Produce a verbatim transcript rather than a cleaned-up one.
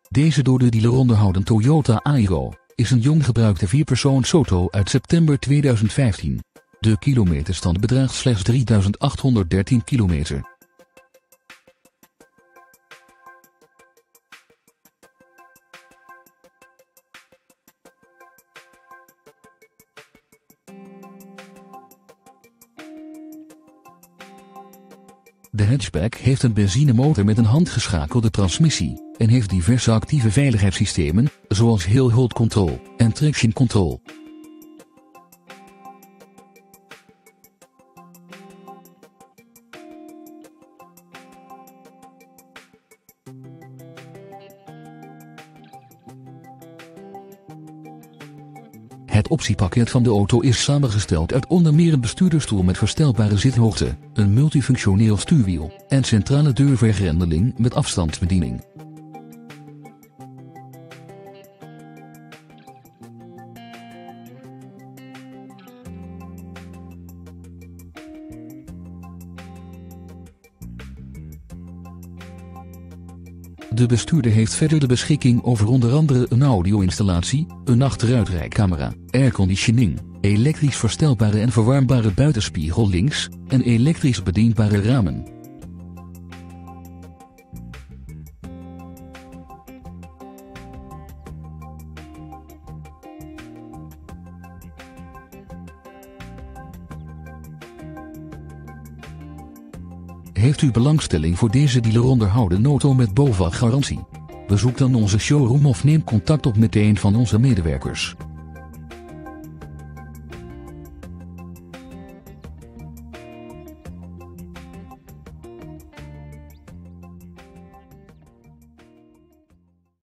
Deze door de dealer onderhouden Toyota Aygo is een jong gebruikte vierpersoonsauto uit september tweeduizend vijftien. De kilometerstand bedraagt slechts drieduizend achthonderddertien kilometer. De hatchback heeft een benzinemotor met een handgeschakelde transmissie en heeft diverse actieve veiligheidssystemen, zoals Hill Hold Control en Traction Control. Het optiepakket van de auto is samengesteld uit onder meer een bestuurdersstoel met verstelbare zithoogte, een multifunctioneel stuurwiel en centrale deurvergrendeling met afstandsbediening. De bestuurder heeft verder de beschikking over onder andere een audio-installatie, een achteruitrijcamera, airconditioning, elektrisch verstelbare en verwarmbare buitenspiegel links en elektrisch bedienbare ramen. Heeft u belangstelling voor deze dealer onderhouden auto met BOVAG garantie? Bezoek dan onze showroom of neem contact op met een van onze medewerkers.